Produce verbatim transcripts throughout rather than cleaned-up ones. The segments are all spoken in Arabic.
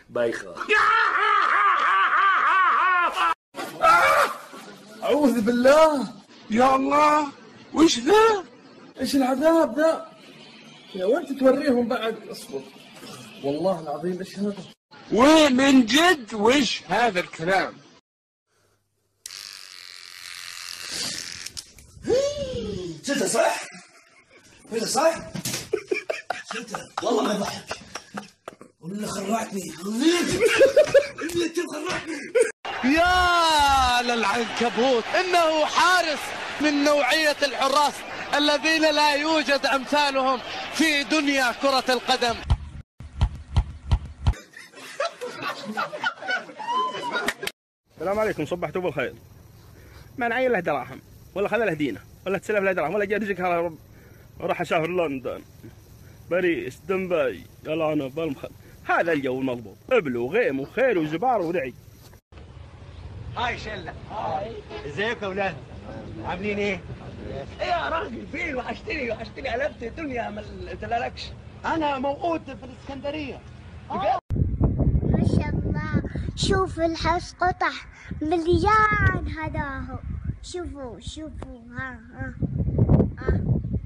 بايخة. أعوذ بالله. يا الله، وش ذا؟ إيش العذاب ذا؟ يا وين توريهم بعد؟ اصبر. والله العظيم إيش هذا؟ ومن جد وش هذا الكلام؟ شلته صح؟ شلته صح؟ شلته والله ما يضحك ولا خرعتني. خرعتني يا للعنكبوت، إنه حارس من نوعية الحراس الذين لا يوجد أمثالهم في دنيا كرة القدم. السلام عليكم، صبحتوا بالخير. ما نعين له دراهم ولا خذ له دينه ولا تسلف له دراهم ولا جاء رزقها يا رب وراح اسافر لندن باريس دبي يلا انا بالمخ. هذا الجو المضبوط، ابل وغيم وخير وزبار ورعي. هاي شله. هاي ازيكم يا اولاد؟ عاملين ايه؟ ايه يا راجل فين؟ وحشتني وحشتني قلبت الدنيا ما قلتلكش. انا موجود في الاسكندريه. ما شاء الله، شوف الحس قطع مليان هداهم. شوفوا شوفوا ها ها ها.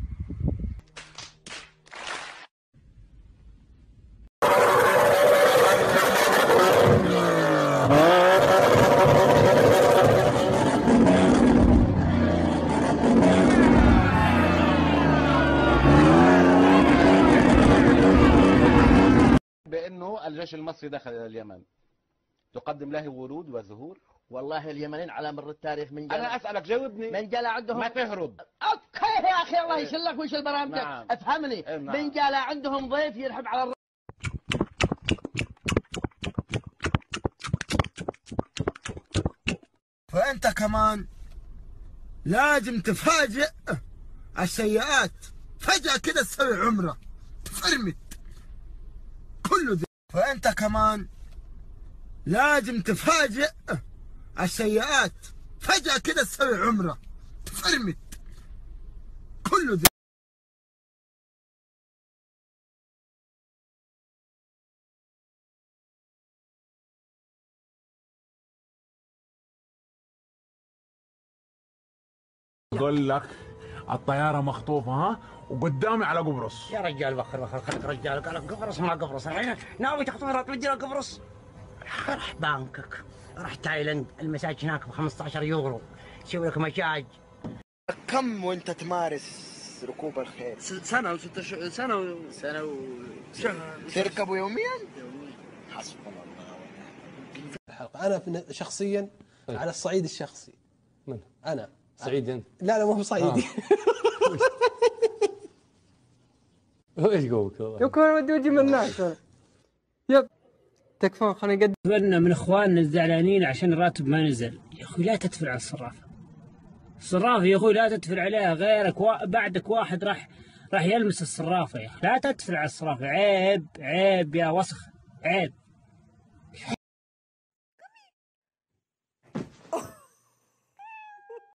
بأنه الجيش المصري دخل إلى اليمن تقدم له ورود وزهور. والله اليمنيين على مر التاريخ من جل... أنا أسألك جاوبني. من جل عندهم ما تهرب. أوكي يا أخي الله يشلك ويشل برامجك. نعم. افهمني. نعم. من جل عندهم ضيف يرحب على الر... فأنت كمان لازم تفاجئ السيئات فجأة كده تسوي عمرة تفرمت كله ذي. فأنت كمان لازم تفاجئ السيئات فجأة كده تسوي عمرة تفرمت كله ذي. اقول لك الطياره مخطوفه ها وقدامي على قبرص. يا رجال بخر بخر خليك رجال، قال قبرص ما قبرص الحين ناوي تخطفها تودي لها قبرص. راح بانكوك، راح تايلاند، المساج هناك ب خمسة عشر يورو، تسوي لك مساج. كم وانت تمارس ركوب الخيل؟ سنه وست ش... سنه و... سنه وشهر. تركبوا يوميا؟ حسبنا الله ونعم الحلقه. انا شخصيا طيب. على الصعيد الشخصي. من؟ انا سعيد انت؟ لا لا مو هو صعيدي. ايش قولك والله؟ يكون ودي وجه من الناس. يب تكفون خليني اقدم. تبنى من اخواننا الزعلانين عشان الراتب ما نزل. يا اخوي لا تدفع على الصرافه. الصرافه يا اخوي لا تدفع عليها، غيرك و... بعدك واحد راح راح يلمس الصرافه. يا اخي لا تدفع على الصرافه، عيب عيب يا وسخ عيب.